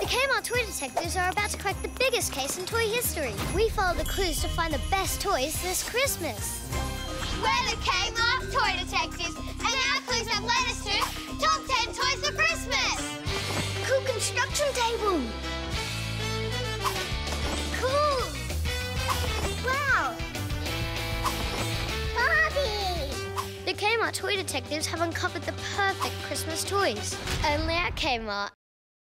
The Kmart toy detectives are about to crack the biggest case in toy history. We follow the clues to find the best toys this Christmas. We're the Kmart toy detectives, and our clues have led us to Top 10 Toys for Christmas. Cool construction table. Cool. Wow. Barbie. The Kmart toy detectives have uncovered the perfect Christmas toys. Only at Kmart.